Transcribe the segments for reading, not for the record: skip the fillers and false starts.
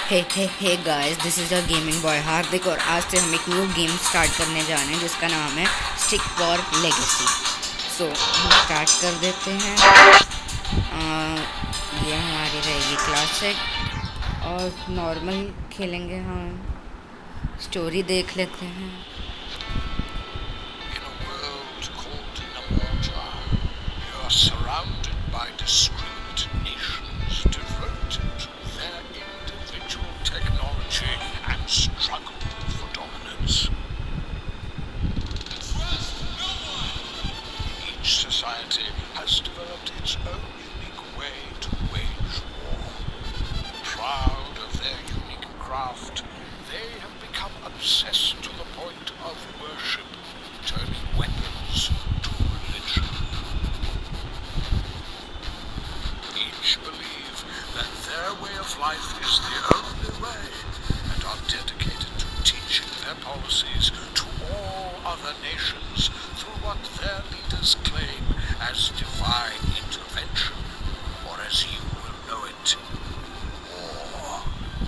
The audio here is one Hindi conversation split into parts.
Hey guys, this is a gaming boy Hardik और आज से हम एक न्यू गेम स्टार्ट करने जा रहे हैं जिसका नाम है स्टिक वॉर लेगेसी। सो हम स्टार्ट कर देते हैं। ये हमारी रहेगी क्लासिक और नॉर्मल खेलेंगे हम। स्टोरी देख लेते हैं। Society has developed its own unique way to wage war. Proud of their unique craft, they have become obsessed to the point of worship, turning weapons to religion. Each believe that their way of life is the only way and are dedicated to teaching their policies to all other nations through what their leaders claim as divine intervention, or as you will know it, war.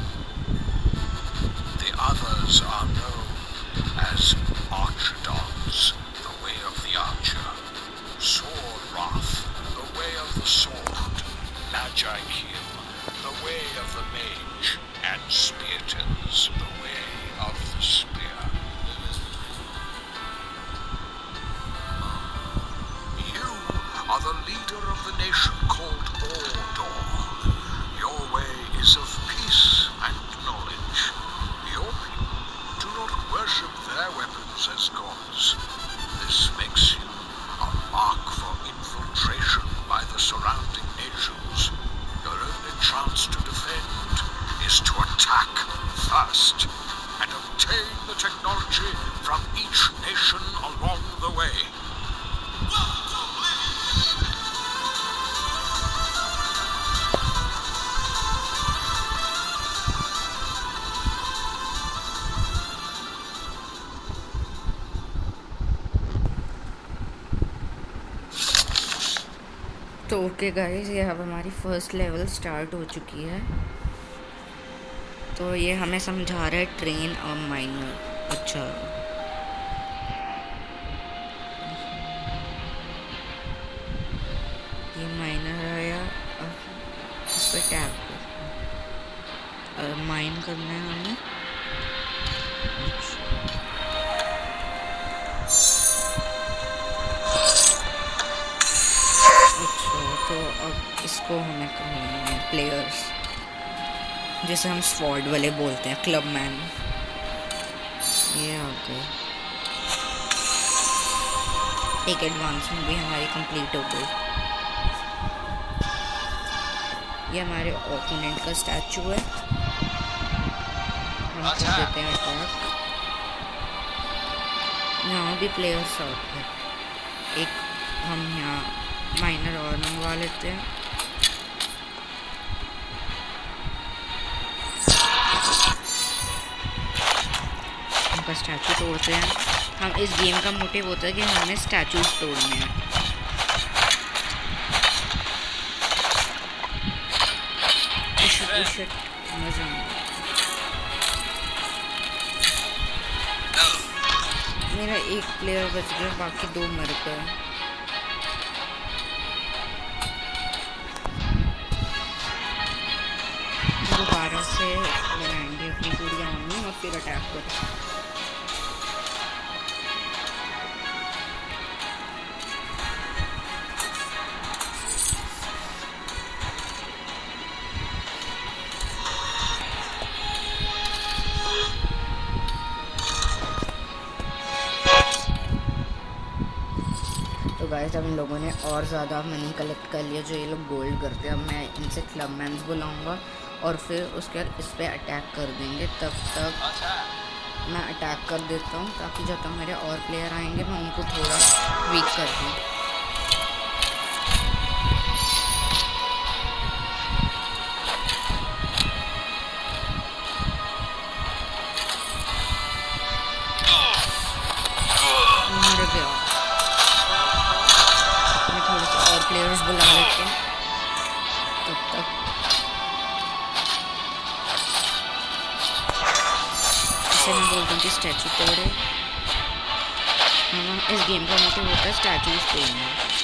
The others are known as archerdons, the way of the archer, sword wrath, the way of the sword, magikim, the way of the mage, and speartons, the way of the spear. Are the leader of the nation called Ordor. Your way is of peace and knowledge. Your people do not worship their weapons as gods. This makes you a mark for infiltration by the surrounding nations. Your only chance to defend is to attack first and obtain the technology from each nation along the way. तो ओके गाइस, ये अब हमारी फर्स्ट लेवल स्टार्ट हो चुकी है। तो ये हमें समझा रहा है ट्रेन और माइनर। अच्छा, ये माइनर आया, इस पर टैप कर माइन करना है हमें। तो अब इसको हमें करना है प्लेयर्स, जैसे हम स्वॉर्ड वाले बोलते हैं, क्लब मैन। ये आ गए, एक एडवांसमेंट भी हमारी कंप्लीट हो गई। ये हमारे ओपोनेंट का स्टैचू है, हम कर देते हैं अटैक। यहाँ भी प्लेयर्स आउट है। एक हम यहाँ माइनर और मंगवा लेते हैं। उनका स्टैचू तोड़ते हैं। हम इस गेम का मोटिव होता है कि हमें स्टैचूज तोड़ने हैं। मजा मेरा एक प्लेयर बच गया, बाकी दो मर गए। दोबारा से लगाएंगे अपनी पूरी आर्मी और फिर अटैक करें। तो गाइस, अब इन लोगों ने और ज़्यादा मनी कलेक्ट कर लिया जो ये लोग गोल्ड करते हैं। अब मैं इनसे क्लब मैन्स बुलाऊंगा और फिर उसके बाद इस पर अटैक कर देंगे। तब तक मैं अटैक कर देता हूँ ताकि जब तक मेरे और प्लेयर आएंगे मैं उनको थोड़ा वीक कर दूँ। मैं थोड़े से और प्लेयर्स बुला लेते हैं तब तक। उनकी स्टैचू तोड़े। हाँ, इस गेम का मोटिव होता है स्टैचूज तोड़ना।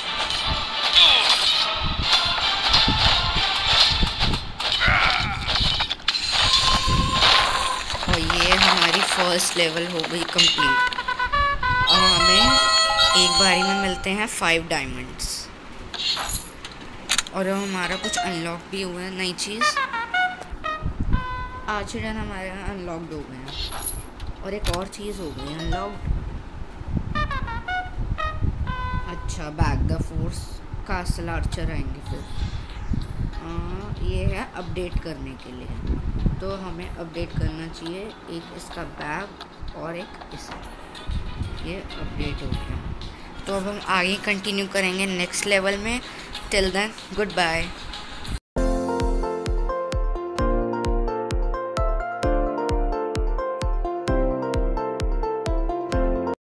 और ये हमारी फर्स्ट लेवल हो गई कंप्लीट। अब हमें एक बारी में मिलते हैं 5 डायमंड्स और अब हमारा कुछ अनलॉक भी हुआ है नई चीज़। आर्चर हमारे यहाँ अनलॉक्ड हो गए हैं और एक और चीज़ हो गई अनलॉक्ड। अच्छा, back the force castle archer आएंगे फिर। ये है अपडेट करने के लिए, तो हमें अपडेट करना चाहिए एक इसका बैग और एक इसे। ये अपडेट हो गया, तो अब हम आगे कंटिन्यू करेंगे नेक्स्ट लेवल में। Till then good bye.